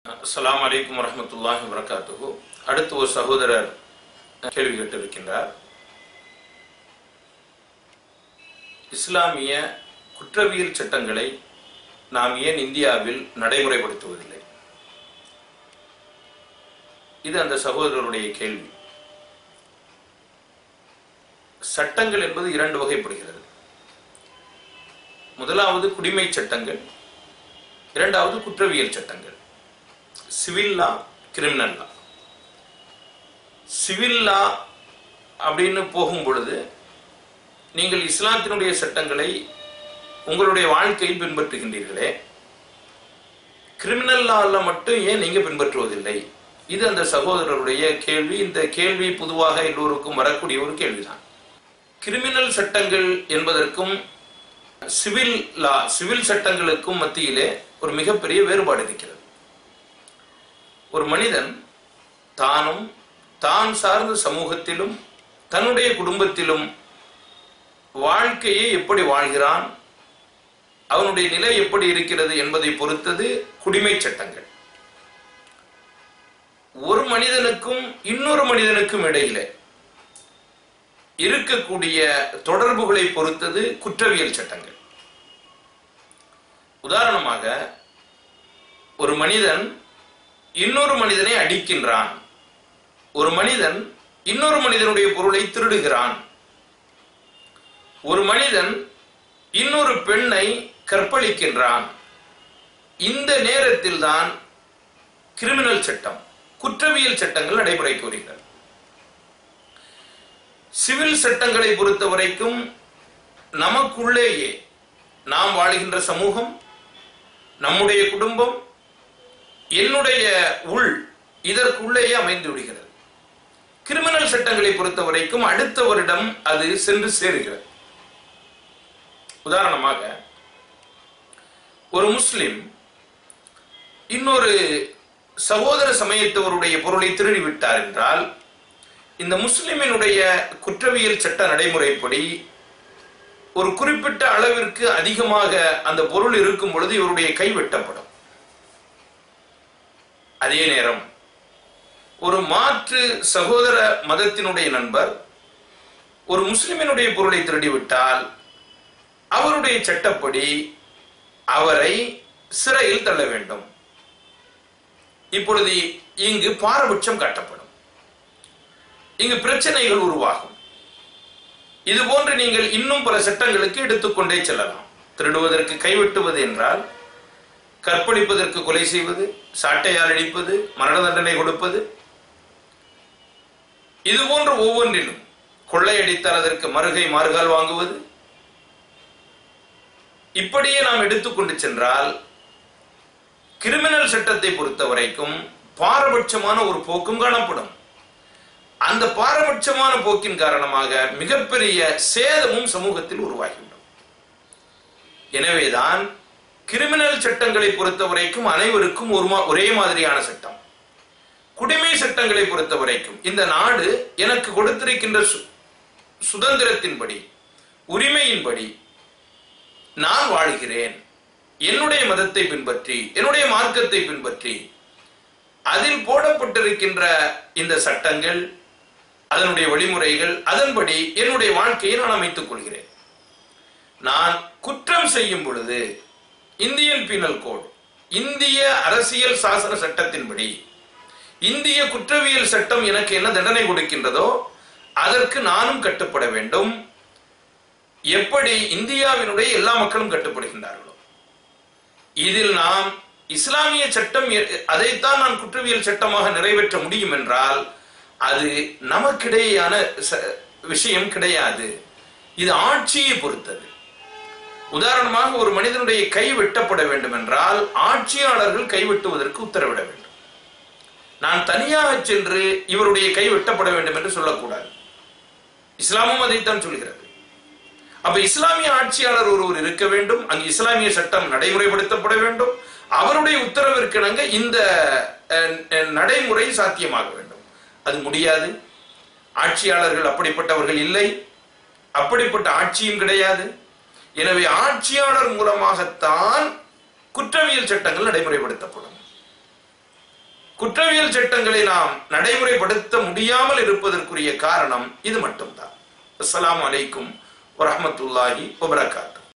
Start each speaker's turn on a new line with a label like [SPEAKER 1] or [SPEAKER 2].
[SPEAKER 1] அஸ்ஸலாமு அலைக்கும் வரஹ்மத்துல்லாஹி வபரகாத்துஹு. அடுத்து ஒரு சகோதரர் கேள்வி கேட்டிருக்கின்றார். இஸ்லாமிய குற்றவியல் சட்டங்களை நாம் ஏன் இந்தியாவில் நடைமுறைப்படுத்துவதில்லை? இது அந்த சகோதரருடைய கேள்வி. சட்டங்கள் என்பது இரண்டு வகைப்படுகிறது. முதலாவது குடிமை சட்டங்கள், இரண்டாவது குற்றவியல் சட்டங்கள். Civil law, criminal law. Civil law அப்படின்னு போகும் பொழுது நீங்கள் இஸ்லாத்தினுடைய சட்டங்களை உங்களுடைய வாழ்க்கையில் பின்பற்றுகின்றீர்களே, கிரிமினல் லால மட்டும் ஏன் நீங்க பின்பற்றுவதில்லை? இது அந்த சகோதரருடைய கேள்வி. இந்த கேள்வி பொதுவாக எல்லோருக்கும் வரக்கூடிய ஒரு கேள்விதான். கிரிமினல் சட்டங்கள் என்பதற்கும் சிவில் லா, சிவில் சட்டங்களுக்கும் மத்தியிலே ஒரு மிகப்பெரிய வேறுபாடு இருக்கிறது. ஒரு மனிதன் தானும் தான் சார்ந்த சமூகத்திலும் தன்னுடைய குடும்பத்திலும் வாழ்க்கையை எப்படி வாழ்கிறான், அவனுடைய நிலை எப்படி இருக்கிறது என்பதை பொறுத்தது குடிமை சட்டங்கள். ஒரு மனிதனுக்கும் இன்னொரு மனிதனுக்கும் இடையிலே இருக்கக்கூடிய தொடர்புகளை பொறுத்தது குற்றவியல் சட்டங்கள். உதாரணமாக, ஒரு மனிதன் இன்னொரு மனிதனை அடிக்கின்றான், ஒரு மனிதன் இன்னொரு மனிதனுடைய பொருளை திருடுகிறான், ஒரு மனிதன் இன்னொரு பெண்ணை கற்பழிக்கின்றான். இந்த நேரத்தில் தான் கிரிமினல் சட்டம், குற்றவியல் சட்டங்கள் நடைமுறைக்கு வருகிறது. சிவில் சட்டங்களை பொறுத்த வரைக்கும் நமக்குள்ளேயே நாம் வாழ்கின்ற சமூகம், நம்முடைய குடும்பம், என்னுடைய உள், இதற்குள்ளேயே அமைந்து விடுகிறது. கிரிமினல் சட்டங்களை பொறுத்த வரைக்கும் அடுத்தவரிடம் அது சென்று சேருகிறது. உதாரணமாக, ஒரு முஸ்லிம் இன்னொரு சகோதர சமயத்தவருடைய பொருளை திருடிவிட்டார் என்றால், இந்த முஸ்லிமினுடைய குற்றவியல் சட்ட நடைமுறைப்படி ஒரு குறிப்பிட்ட அளவிற்கு அதிகமாக அந்த பொருள் இருக்கும் பொழுது இவருடைய கை வெட்டப்படும். அதே நேரம் ஒரு மாற்று சகோதர மதத்தினுடைய நண்பர் ஒரு முஸ்லிமினுடைய பொருளை திருடிவிட்டால் அவருடைய சட்டப்படி அவரை சிறையில் தள்ள வேண்டும். இப்பொழுது இங்கு பாரபட்சம் காட்டப்படும், இங்கு பிரச்சனைகள் உருவாகும். இது போன்று நீங்கள் இன்னும் பல சட்டங்களுக்கு எடுத்துக்கொண்டே செல்லலாம். திருடுவதற்கு கைவெட்டுவது என்றால், கற்பழிப்பதற்கு கொலை செய்வது, சாட்டையால் அடிப்பது, மரண தண்டனை கொடுப்பது, இது போன்ற ஒவ்வொன்றிலும், கொள்ளையடித்தால் அதற்கு மாறுகால் வாங்குவது, இப்படியே நாம் எடுத்துக்கொண்டு சென்றால் கிரிமினல் சட்டத்தை பொறுத்த வரைக்கும் பாரபட்சமான ஒரு போக்கும் காணப்படும். அந்த பாரபட்சமான போக்கின் காரணமாக மிகப்பெரிய சேதமும் சமூகத்தில் உருவாகிவிடும். எனவேதான் கிரிமினல் சட்டங்களை பொறுத்த வரைக்கும் அனைவருக்கும் ஒரே மாதிரியான சட்டம். குடிமை சட்டங்களை பொறுத்த வரைக்கும் இந்த நாடு எனக்கு கொடுத்திருக்கின்ற சுதந்திரத்தின்படி, உரிமையின்படி நான் வாழ்கிறேன். என்னுடைய மதத்தை பின்பற்றி, என்னுடைய மார்க்கத்தை பின்பற்றி, அதில் போடப்பட்டிருக்கின்ற இந்த சட்டங்கள், அதனுடைய வழிமுறைகள், அதன்படி என்னுடைய வாழ்க்கையை நான் அமைத்துக் கொள்கிறேன். நான் குற்றம் செய்யும் பொழுது இந்தியன் பீனல் கோட், இந்திய அரசியல் சாசன சட்டத்தின்படி, இந்திய குற்றவியல் சட்டம் எனக்கு என்ன தண்டனை கொடுக்கின்றதோ அதற்கு நானும் கட்டுப்பட வேண்டும். எப்படி இந்தியாவினுடைய எல்லா மக்களும் கட்டுப்படுகின்றார்களோ, இதில் நாம் இஸ்லாமிய சட்டம் அதைத்தான் நான் குற்றவியல் சட்டமாக நிறைவேற்ற முடியும் என்றால் அது நமக்கிடையான விஷயம் கிடையாது. இது ஆட்சியை பொறுத்தது. உதாரணமாக, ஒரு மனிதனுடைய கை வெட்டப்பட வேண்டும் என்றால் ஆட்சியாளர்கள் கைவெட்டுவதற்கு உத்தரவிட வேண்டும். நான் தனியாக சென்று இவருடைய கை வெட்டப்பட வேண்டும் என்று சொல்லக்கூடாது. இஸ்லாமும் அதைத்தான் சொல்கிறது. அப்ப இஸ்லாமிய ஆட்சியாளர் ஒருவர் இருக்க வேண்டும், அங்கு இஸ்லாமிய சட்டம் நடைமுறைப்படுத்தப்பட வேண்டும். அவருடைய உத்தரவிற்கிணங்க இந்த நடைமுறை சாத்தியமாக வேண்டும். அது முடியாது. ஆட்சியாளர்கள் அப்படிப்பட்டவர்கள் இல்லை, அப்படிப்பட்ட ஆட்சியும் கிடையாது. எனவே ஆட்சியாளர் மூலமாகத்தான் குற்றவியல் சட்டங்கள் நடைமுறைப்படுத்தப்படும். குற்றவியல் சட்டங்களை நாம் நடைமுறைப்படுத்த முடியாமல் இருப்பதற்குரிய காரணம் இது மட்டும்தான். அஸ்ஸலாமு அலைக்கும் வரஹ்மத்துல்லாஹி வபரகாத்துஹு.